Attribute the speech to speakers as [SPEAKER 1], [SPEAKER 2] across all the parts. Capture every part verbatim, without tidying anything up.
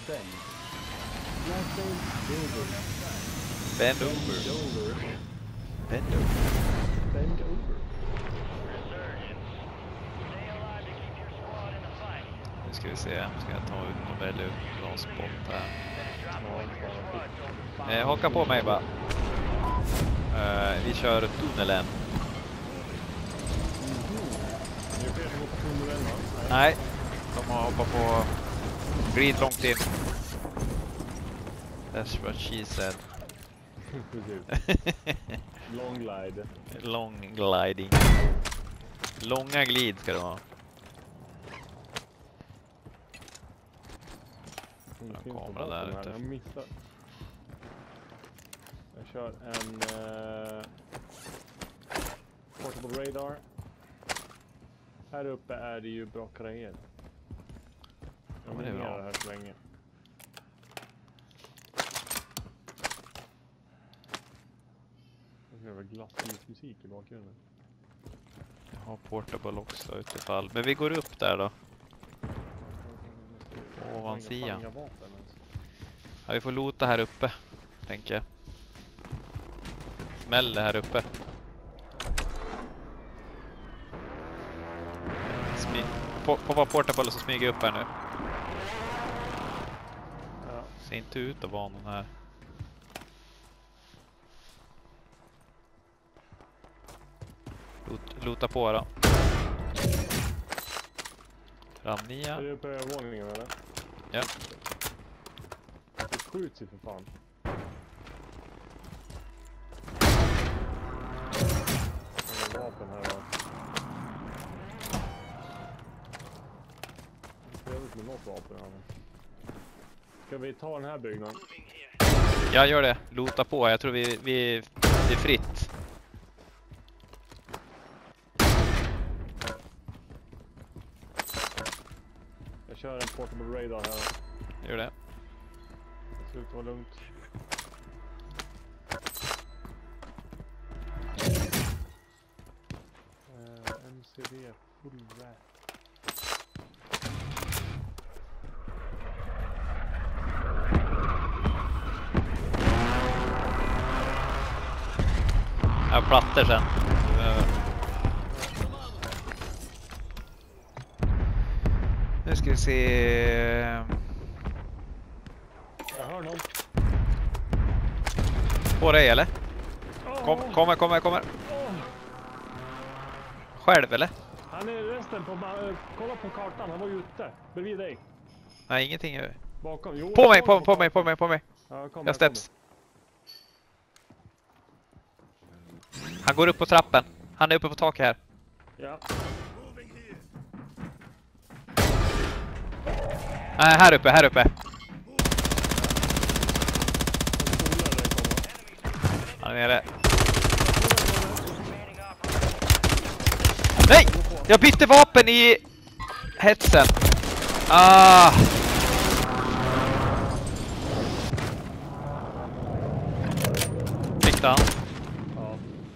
[SPEAKER 1] Ben. Last name Dover.
[SPEAKER 2] Bend over.
[SPEAKER 1] Dover.
[SPEAKER 2] Bend over.
[SPEAKER 1] Bend over.
[SPEAKER 2] Nu ska vi se, ska jag ta ut någon väldigt bra spot här. Eh, haka på mig bara. Eh, vi kör tunnelen. Nej, de har hoppat på glid långt in. That's what she said.
[SPEAKER 1] Long glide.
[SPEAKER 2] Long gliding. Långa glid ska det vara.
[SPEAKER 1] En
[SPEAKER 2] kamera där ute.
[SPEAKER 1] Jag missar. Jag kör en uh, portable radar. Här uppe är det ju bra grejer. Jag
[SPEAKER 2] men det är bra.
[SPEAKER 1] det här så länge. Jag hör glassmusik i bakgrunden.
[SPEAKER 2] Jag har portable också utifall. Men vi går upp där då. Ovansidan. Ja, vi får lota här uppe, tänker jag. Smäll det här uppe. Smy på, på vad portable så smyger jag upp här nu.
[SPEAKER 1] Ja.
[SPEAKER 2] Ser inte ut att vara någon här. Lot, lota på då. Ramnia.
[SPEAKER 1] Är du på övervåningen eller?
[SPEAKER 2] Ja.
[SPEAKER 1] Det skjuts ju för fan. Det är vapen här då. Det är med något vapen här. Ska vi ta den här byggnaden?
[SPEAKER 2] Jag gör det. Lota på. Jag tror vi, vi det är fritt.
[SPEAKER 1] Jag kör en portable radar här.
[SPEAKER 2] Gör det.
[SPEAKER 1] Det ska ut vara lugnt. Uh, M C D full wrap.
[SPEAKER 2] Jag har plattor sen. Nu ska vi se.
[SPEAKER 1] Jag hör någon.
[SPEAKER 2] På dig eller? Kom, kommer, kommer, kommer. Själv eller?
[SPEAKER 1] Han är resten på... Uh, kolla på kartan, han var ju ute. Bredvid dig.
[SPEAKER 2] Nej, ingenting.
[SPEAKER 1] Bakom. Jo,
[SPEAKER 2] På mig, på, på mig, på mig, på mig.
[SPEAKER 1] Ja, kom,
[SPEAKER 2] jag steps. Han går upp på trappen. Han är uppe på taket här.
[SPEAKER 1] Ja.
[SPEAKER 2] Nej, här uppe, här uppe. Han är nere. Nej! Jag bytte vapen i hetsen. Ah! Fick han?
[SPEAKER 1] Ja.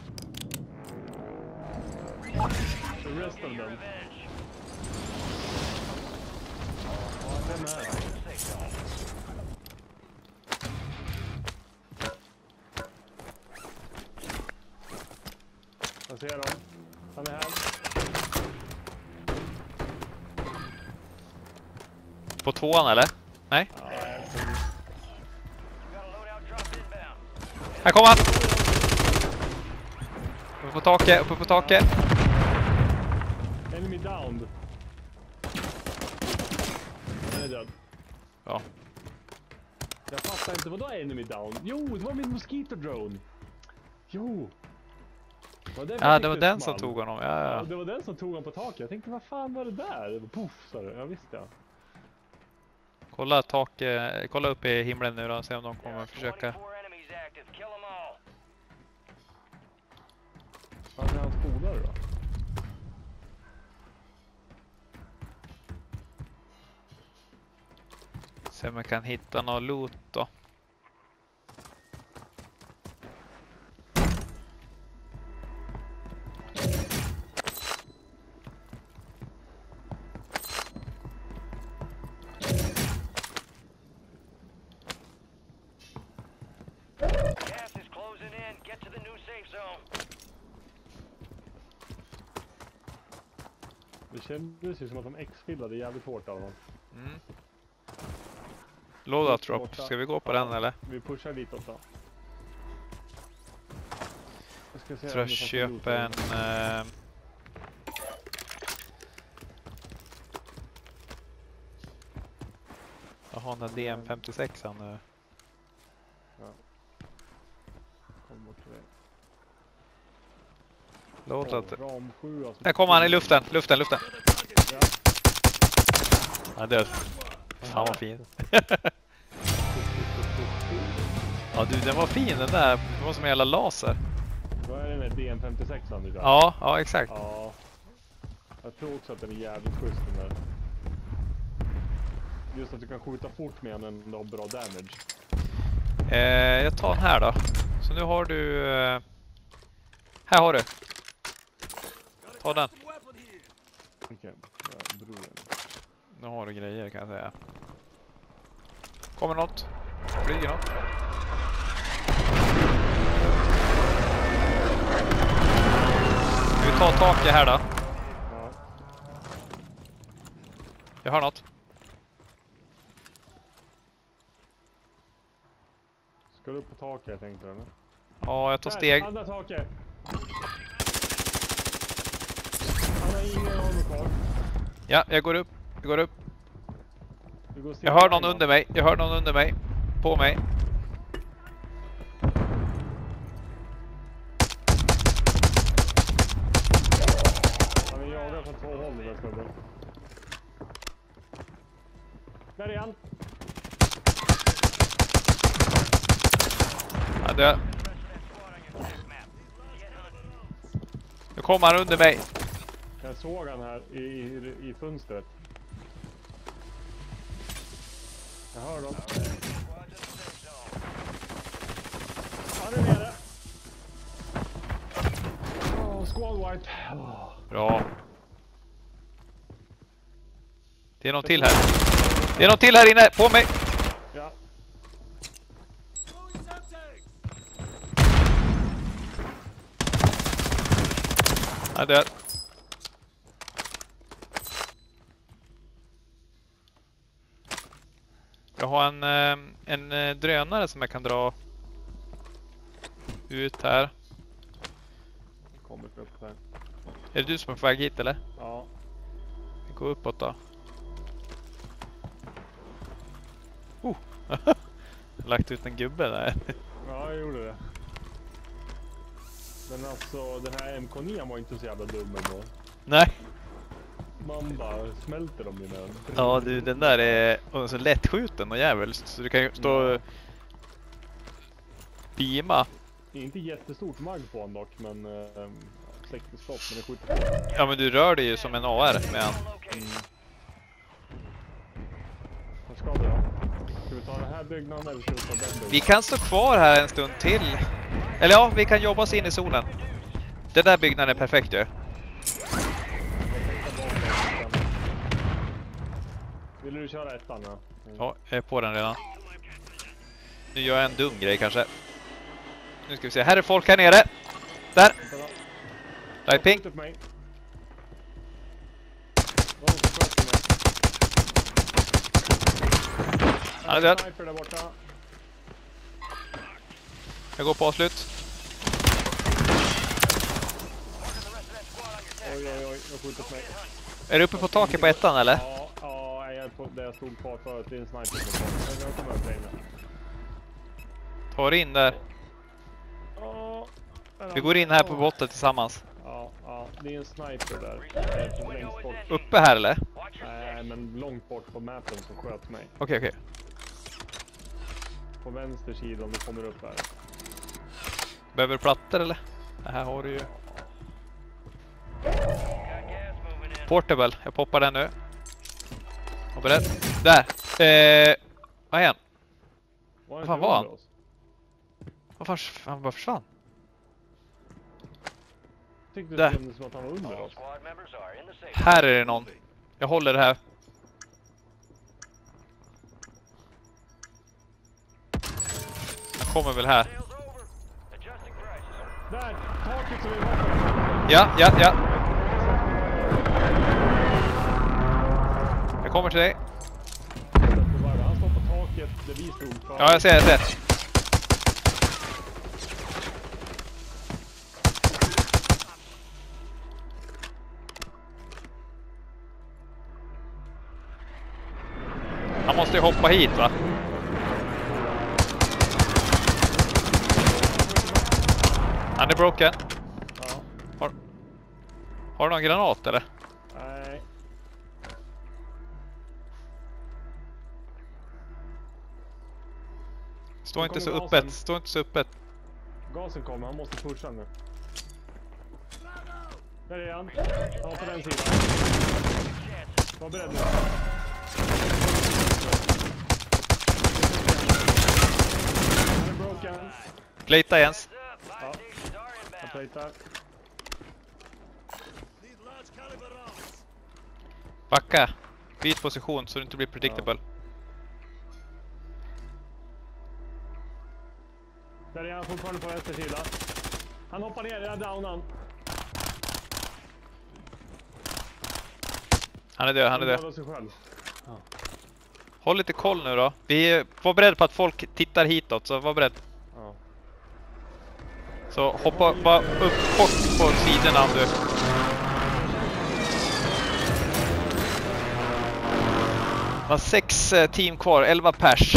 [SPEAKER 1] Resten av dem. Ja, den här. Jag ser dem. Han är här.
[SPEAKER 2] På tvåan eller? Nej?
[SPEAKER 1] Ja,
[SPEAKER 2] här kommer han! Uppe på taket, uppe på taket.
[SPEAKER 1] Enemy downed. Han är död.
[SPEAKER 2] Ja.
[SPEAKER 1] Jag fattar inte, vadå enemy down? Jo, det var min mosquito drone. Jo. Var det
[SPEAKER 2] Ja, det var den som tog honom. Ja, ja.
[SPEAKER 1] Ja, det var den som tog honom på taket. Jag tänkte, vad fan var det där? Det var puff, sa du. Ja, visst ja.
[SPEAKER 2] Kolla taket, kolla upp i himlen nu då, se om de kommer försöka.
[SPEAKER 1] Vad är hans polare då?
[SPEAKER 2] Se om jag kan hitta någon loot då.
[SPEAKER 3] Get to the new safe zone.
[SPEAKER 1] Det kändes ju som att de X-fillade jävligt hårt av dem.
[SPEAKER 2] Mm. Loadout drop. Ska vi gå på den eller?
[SPEAKER 1] Vi pushar dit också. Jag ska se
[SPEAKER 2] Jag tror
[SPEAKER 1] om
[SPEAKER 2] jag
[SPEAKER 1] det fanns
[SPEAKER 2] köper en...
[SPEAKER 1] loot.
[SPEAKER 2] Eh... Jag har den D M femtiosex nu.
[SPEAKER 1] Ja. Kom bort till det.
[SPEAKER 2] Loadout.
[SPEAKER 1] Oh, ram sju, alltså.
[SPEAKER 2] Där kommer han i luften, luften, luften.
[SPEAKER 1] Ja.
[SPEAKER 2] Han är död. Fan vad fin. Ja du, den var fin den där. Det var som en jävla laser.
[SPEAKER 1] Vad är det med D M femtiosex du kör?
[SPEAKER 2] Ja, ja exakt.
[SPEAKER 1] Ja. Jag tror också att den är jävligt schysst den där. Just att du kan skjuta fort med den, den har bra damage.
[SPEAKER 2] Eh, jag tar den här då. Så nu har du... Eh... Här har du. Ta den.
[SPEAKER 1] Okej, okay. Ja, bror.
[SPEAKER 2] Nu har du grejer kan jag säga. Kommer något? Flyger något? Ska vi ta taket här då?
[SPEAKER 1] Ja.
[SPEAKER 2] Jag har något.
[SPEAKER 1] Ska du upp på taket tänkte du eller?
[SPEAKER 2] Ja, jag tar steg.
[SPEAKER 1] Andra taket! Han har ingen arm kvar.
[SPEAKER 2] Ja, jag går upp. Jag går upp.
[SPEAKER 1] Du går
[SPEAKER 2] Jag hör någon under mig. Jag hör någon under mig. På mig.
[SPEAKER 1] Han är jagad från två håll nu, snubben. Där är han!
[SPEAKER 2] Ja, dö. Nu kommer han under mig.
[SPEAKER 1] Jag såg han här i, i, i fönstret. Jag hör dem. Han är nere. Oh, squad wipe. Oh.
[SPEAKER 2] Bra. Det är någon till här. Det är någon till här inne. På mig.
[SPEAKER 1] Ja.
[SPEAKER 2] Han är död. Jag har en, eh, en eh, drönare som jag kan dra ut här.
[SPEAKER 1] Kommer upp här.
[SPEAKER 2] Är det du som är på väg hit eller?
[SPEAKER 1] Ja.
[SPEAKER 2] Vi går uppåt då. Oh! Lagt ut en gubbe där.
[SPEAKER 1] Ja, jag gjorde det. Men alltså, den här M K nio var inte så jävla dum ändå.
[SPEAKER 2] Nej.
[SPEAKER 1] Man bara smälter dem i den.
[SPEAKER 2] Ja du, den där är så lättskjuten och jävel. Så du kan ju stå och beama.
[SPEAKER 1] Det är inte jättestort mag på honom dock, men äh, sextio skott, men det skjuter.
[SPEAKER 2] Ja men du rör dig ju som en A R med han.
[SPEAKER 1] Mm. Vad ska vi då? Ska vi ta den här byggnaden eller ska vi ta den byggnaden?
[SPEAKER 2] Vi kan stå kvar här en stund till. Eller ja, vi kan jobba oss in i solen. Den där byggnaden är perfekt ju.
[SPEAKER 1] Vill du köra ettan? Ja, mm.
[SPEAKER 2] Ja, jag är på den redan. Nu gör jag en dum grej kanske. Nu ska vi se, här är folk här nere. Där! Light pink. Han är död. Jag går på avslut.
[SPEAKER 1] Oj, oj, oj, jag skjuter på mig.
[SPEAKER 2] Är du uppe på taket på ettan eller?
[SPEAKER 1] Ja, ja, jag är på där jag stod kvar förut. Det är en sniper. Jag kommer upp inne.
[SPEAKER 2] Ta dig in där.
[SPEAKER 1] Ja,
[SPEAKER 2] Vi går in här på botten tillsammans.
[SPEAKER 1] ja, ja, det är en sniper där. Längst bort.
[SPEAKER 2] Uppe här eller?
[SPEAKER 1] Nej, men långt bort på mappen som sköt mig.
[SPEAKER 2] Okej, okej.
[SPEAKER 1] På vänster sida om du kommer upp här.
[SPEAKER 2] Behöver du plattor eller? Det här har du ju. Portable, jag poppar den nu. Och beredd. Där! Eh, vad är han? Vad fan var han? Vad fan, han bara försvann?
[SPEAKER 1] Tyckte
[SPEAKER 2] Där.
[SPEAKER 1] det kändes som att han var under oss.
[SPEAKER 2] Här är det någon. Jag håller det här. Han kommer väl här.
[SPEAKER 1] Där, taket som vi var på.
[SPEAKER 2] Ja, ja, ja. Jag kommer till dig.
[SPEAKER 1] Han står på taket där vi stod för.
[SPEAKER 2] Ja, jag ser, jag ser. Han måste ju hoppa hit, va? Han är broken.
[SPEAKER 1] Ja.
[SPEAKER 2] Har, har du någon granat, eller?
[SPEAKER 1] Nej.
[SPEAKER 2] Stå inte så
[SPEAKER 1] gasen.
[SPEAKER 2] öppet, stå inte så öppet.
[SPEAKER 1] Gasen kommer, han måste pusha nu. Där är han. Ja, på den sidan. Var beredd nu. Han är broken.
[SPEAKER 2] Plata Jens.
[SPEAKER 1] Ja, jag plejtar.
[SPEAKER 2] Backa. Byt position så du inte blir predictable.
[SPEAKER 1] Där är han fortfarande på vänster sida. Han hoppar ner, jag downar han.
[SPEAKER 2] Han är död, han är död.
[SPEAKER 1] dödar sig själv. Ja.
[SPEAKER 2] Håll lite koll nu då. Vi var beredda på att folk tittar hitåt, så var beredd.
[SPEAKER 1] Ja.
[SPEAKER 2] Så hoppa bara upp kort på sidorna om du... Det var sex eh, team kvar, elva pers.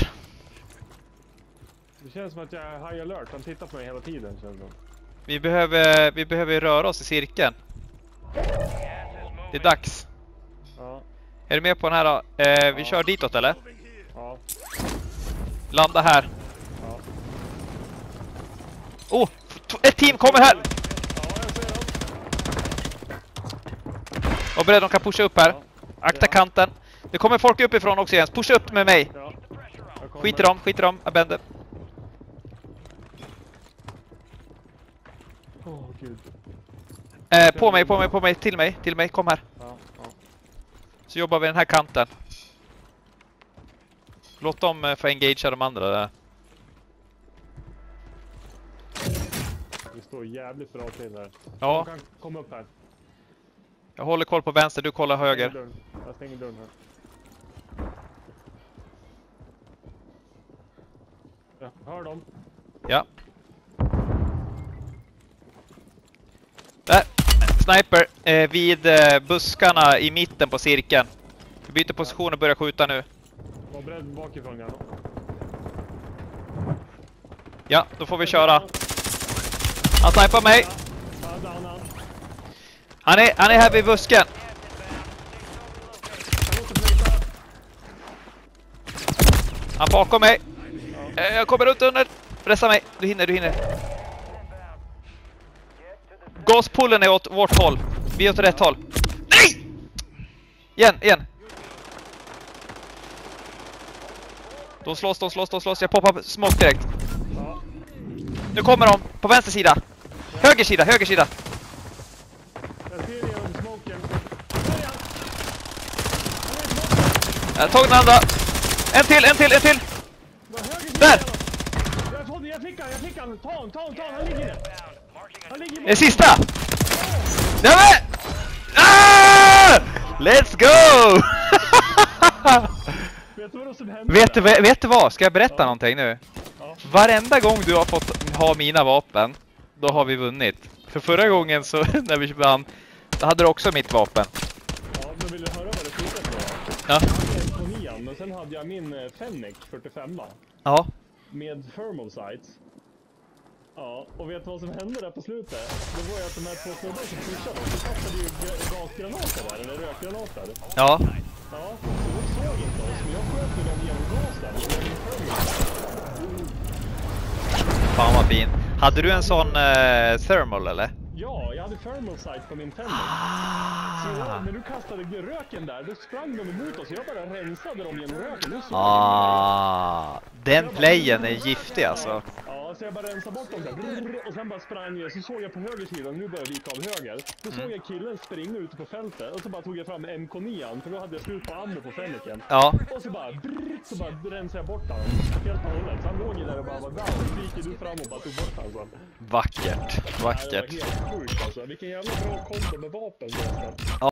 [SPEAKER 1] Det känns som att jag är high alert. Han tittar på mig hela tiden, känns det.
[SPEAKER 2] Vi behöver, vi behöver röra oss i cirkeln. Det är dags.
[SPEAKER 1] Ja.
[SPEAKER 2] Är du med på den här då? Eh, vi
[SPEAKER 1] Ja.
[SPEAKER 2] kör ditåt, eller?
[SPEAKER 1] Ja.
[SPEAKER 2] Landa här.
[SPEAKER 1] Ja.
[SPEAKER 2] Oh! Ett team kommer här!
[SPEAKER 1] Ja, jag ser dem.
[SPEAKER 2] Var beredd, de kan pusha upp här.
[SPEAKER 1] Ja.
[SPEAKER 2] Akta
[SPEAKER 1] Ja.
[SPEAKER 2] kanten. Det kommer folk uppifrån också Jens. Pusha upp med mig.
[SPEAKER 1] Ja. Jag kommer.
[SPEAKER 2] Skit i dem, skit i dem. Jag bänder.
[SPEAKER 1] Åh, oh, gud.
[SPEAKER 2] Eh, på mig, på mig, på mig. Till mig, till mig. Kom här.
[SPEAKER 1] Ja, ja.
[SPEAKER 2] Så jobbar vi den här kanten. Låt dem eh, få engagea de andra där.
[SPEAKER 1] Det står jävligt bra till där.
[SPEAKER 2] Ja,
[SPEAKER 1] De kan komma upp här.
[SPEAKER 2] jag håller koll på vänster, du kollar
[SPEAKER 1] Stänger
[SPEAKER 2] höger.
[SPEAKER 1] dörren. Jag stänger dörren här. Jag hör dem.
[SPEAKER 2] Ja. Där, sniper eh, vid eh, buskarna i mitten på cirkeln. Vi byter position och börjar skjuta nu.
[SPEAKER 1] Var beredd bakifrån, ja.
[SPEAKER 2] Ja, då får vi köra. Han snipar mig.
[SPEAKER 1] Ja, down han.
[SPEAKER 2] Han är, han är här vid busken.
[SPEAKER 1] Jag måste flytta.
[SPEAKER 2] Han bakom mig. Eh, Jag kommer runt under. Pressa mig. Du hinner, du hinner. Gaspullen är åt vårt håll. Vi är åt rätt håll. Nej! Igen, igen. De slåss, de slåss, de slåss. Jag poppar smoke direkt.
[SPEAKER 1] Ja.
[SPEAKER 2] Nu kommer de på vänster sida. Höger sida, höger sida.
[SPEAKER 1] Jag ser genom smoken. Där är han. Han är i smoken.
[SPEAKER 2] Jag tog den andra. En till, en till, en till.
[SPEAKER 1] Var höger sida
[SPEAKER 2] Där!
[SPEAKER 1] igenom. Jag fått, jag fick han, jag fick han. Ta honom, ta honom, ta honom. Han ligger där. Han ligger i
[SPEAKER 2] Det är sista. Nämen! Ah! Let's go!
[SPEAKER 1] Vet du vad som hände?
[SPEAKER 2] vet, du, vet du vad? Ska jag berätta
[SPEAKER 1] Ja.
[SPEAKER 2] någonting nu?
[SPEAKER 1] Ja.
[SPEAKER 2] Varenda gång du har fått ha mina vapen, då har vi vunnit. För förra gången så när vi vann, då hade du också mitt vapen.
[SPEAKER 1] Ja, men vill du höra vad det slutade på?
[SPEAKER 2] Ja.
[SPEAKER 1] Jag hade en på nian, och sen hade jag min eh, Fennec fyrtiofem
[SPEAKER 2] Ja.
[SPEAKER 1] med thermal sights. Ja, och vet du vad som hände där på slutet? Det var ju att de här två snubbarna som pushade oss, de kastade ju ga- gasgranater där, eller rökgranater.
[SPEAKER 2] Ja.
[SPEAKER 1] Ja, så de såg inte oss, men jag sköt ju dem genom gasen. med min thermal.
[SPEAKER 2] Fan vad fin. Hade du en sån eh, thermal eller?
[SPEAKER 1] Ja, jag hade thermal sight på min Fennec. Så
[SPEAKER 2] Ah.
[SPEAKER 1] när du kastade röken där, då sprang de emot oss. Jag bara rensade dem genom röken. Nu såg
[SPEAKER 2] Ah. Den playen är giftig alltså.
[SPEAKER 1] Ja, så jag bara rensade bort dem där. Brrr, och sen bara sprang jag. Så såg jag på höger sida, nu börjar jag vika av höger. Då såg
[SPEAKER 2] Mm.
[SPEAKER 1] jag killen springa ute på fältet. Och så bara tog jag fram M K nio, för då hade jag slut på ammo på Fenniken.
[SPEAKER 2] Ja.
[SPEAKER 1] Och så bara, brrr, så bara rensade jag bort honom. Helt och hållet. Så han låg ju där och bara var down. Så gick du fram och bara tog bort honom.
[SPEAKER 2] Vackert.
[SPEAKER 1] Det
[SPEAKER 2] Vackert.
[SPEAKER 1] var helt sjukt alltså. Vilken jävla bra kombo med vapen.